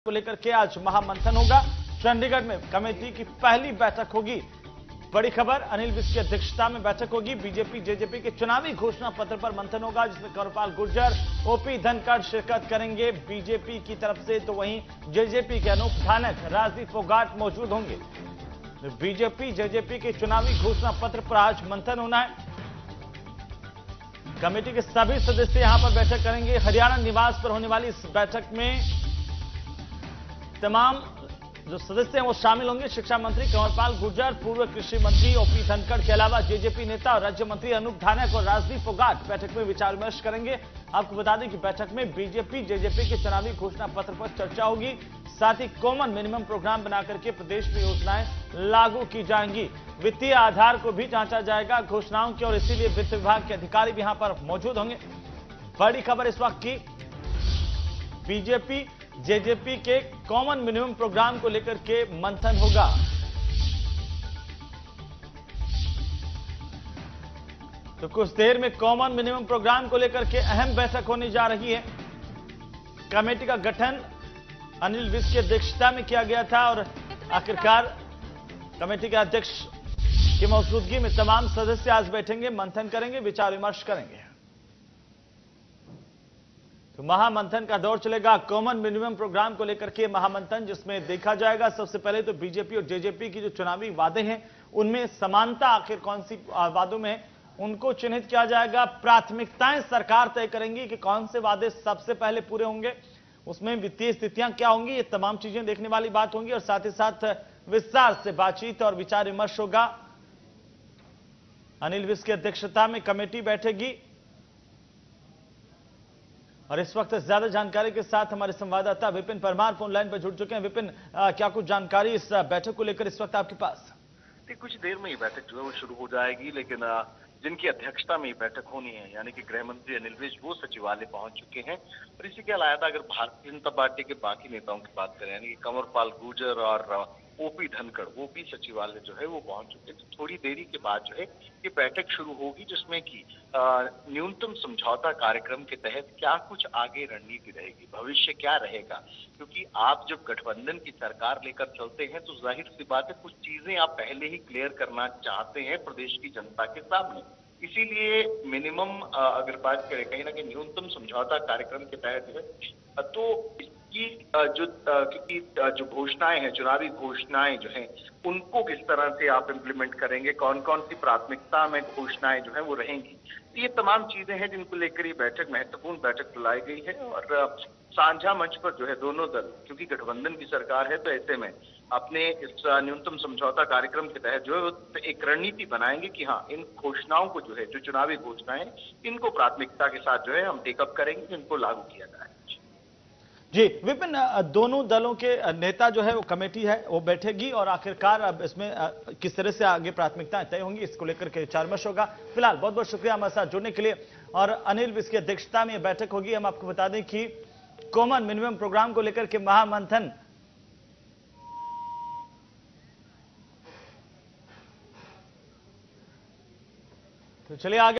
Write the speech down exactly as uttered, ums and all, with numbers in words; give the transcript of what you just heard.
को लेकर के आज महामंथन होगा। चंडीगढ़ में कमेटी की पहली बैठक होगी। बड़ी खबर, अनिल विज की अध्यक्षता में बैठक होगी। बीजेपी जेजेपी के चुनावी घोषणा पत्र पर मंथन होगा, जिसमें कंवरपाल गुर्जर, ओपी धनखड़ शिरकत करेंगे बीजेपी की तरफ से, तो वहीं जेजेपी के अनूप धानक, राजदीप फोगाट मौजूद होंगे। बीजेपी जेजेपी के चुनावी घोषणा पत्र पर आज मंथन होना है। कमेटी के सभी सदस्य यहां पर बैठक करेंगे। हरियाणा निवास पर होने वाली इस बैठक में तमाम जो सदस्य हैं वो शामिल होंगे। शिक्षा मंत्री कंवरपाल गुर्जर, पूर्व कृषि मंत्री ओपी धनखड़ के अलावा जेजेपी नेता और राज्य मंत्री अनूप धानक और राजदीप फोगाट बैठक में विचार विमर्श करेंगे। आपको बता दें कि बैठक में बीजेपी जेजेपी के चुनावी घोषणा पत्र पर चर्चा होगी। साथ ही कॉमन मिनिमम प्रोग्राम बनाकर के प्रदेश में योजनाएं लागू की जाएंगी। वित्तीय आधार को भी जांचा जाएगा घोषणाओं की, और इसीलिए वित्त विभाग के अधिकारी भी यहां पर मौजूद होंगे। बड़ी खबर इस वक्त की, बीजेपी जेजेपी के कॉमन मिनिमम प्रोग्राम को लेकर के मंथन होगा। तो कुछ देर में कॉमन मिनिमम प्रोग्राम को लेकर के अहम बैठक होने जा रही है। कमेटी का गठन अनिल विज की अध्यक्षता में किया गया था और आखिरकार कमेटी के अध्यक्ष की मौजूदगी में तमाम सदस्य आज बैठेंगे, मंथन करेंगे, विचार विमर्श करेंगे। तो महामंथन का दौर चलेगा। कॉमन मिनिमम प्रोग्राम को लेकर के महामंथन, जिसमें देखा जाएगा सबसे पहले तो बीजेपी और जेजेपी की जो चुनावी वादे हैं उनमें समानता आखिर कौन सी वादों में है, उनको चिन्हित किया जाएगा। प्राथमिकताएं सरकार तय करेंगी कि कौन से वादे सबसे पहले पूरे होंगे, उसमें वित्तीय स्थितियां क्या होंगी, ये तमाम चीजें देखने वाली बात होंगी। और साथ ही साथ विस्तार से बातचीत और विचार विमर्श होगा। अनिल विज की अध्यक्षता में कमेटी बैठेगी और इस वक्त ज्यादा जानकारी के साथ हमारे संवाददाता विपिन परमार फोन लाइन पर जुड़ चुके हैं। विपिन, क्या कुछ जानकारी इस बैठक को लेकर इस वक्त आपके पास? कुछ देर में ये बैठक जो है वो शुरू हो जाएगी, लेकिन जिनकी अध्यक्षता में ये बैठक होनी है, यानी कि गृह मंत्री अनिल विज, वो सचिवालय पहुंच चुके हैं। और इसी के अलावा अगर भारतीय जनता पार्टी के बाकी नेताओं की बात करें, यानी कि कंवरपाल गुर्जर और ओपी धनखड़, वो भी सचिवालय जो है वो पहुंच चुके हैं। तो थोड़ी देरी के बाद जो है ये बैठक शुरू होगी, जिसमें कि न्यूनतम समझौता कार्यक्रम के तहत क्या कुछ आगे रणनीति रहेगी, भविष्य क्या रहेगा। क्योंकि आप जब गठबंधन की सरकार लेकर चलते हैं तो जाहिर सी बात है कुछ चीजें आप पहले ही क्लियर करना चाहते हैं प्रदेश की जनता के सामने। इसीलिए मिनिमम अगर बात करें कहीं ना कहीं न्यूनतम समझौता कार्यक्रम के तहत है, तो इसकी जो क्योंकि जो घोषणाएं हैं, चुनावी घोषणाएं जो हैं, उनको किस तरह से आप इम्प्लीमेंट करेंगे, कौन कौन सी प्राथमिकता में घोषणाएं जो है वो रहेंगी, ये तमाम चीजें हैं जिनको लेकर ये बैठक, महत्वपूर्ण बैठक बुलाई गई है। और साझा मंच पर जो है दोनों दल, क्योंकि गठबंधन की सरकार है, तो ऐसे में अपने इस न्यूनतम समझौता कार्यक्रम के तहत जो है एक रणनीति बनाएंगे कि हाँ, इन घोषणाओं को जो है, जो चुनावी घोषणाएं, इनको प्राथमिकता के साथ जो है हम टेकअप करेंगे, इनको लागू किया जाए। जी विपिन, दोनों दलों के नेता जो है वो कमेटी है वो बैठेगी और आखिरकार अब इसमें किस तरह से आगे प्राथमिकताएं तय होंगी, इसको लेकर के विचार विमर्श होगा। फिलहाल बहुत बहुत शुक्रिया हमारे साथ जुड़ने के लिए। और अनिल विज की अध्यक्षता में बैठक होगी। हम आपको बता दें कि कॉमन मिनिमम प्रोग्राम को लेकर के महामंथन तो चलिए आगे।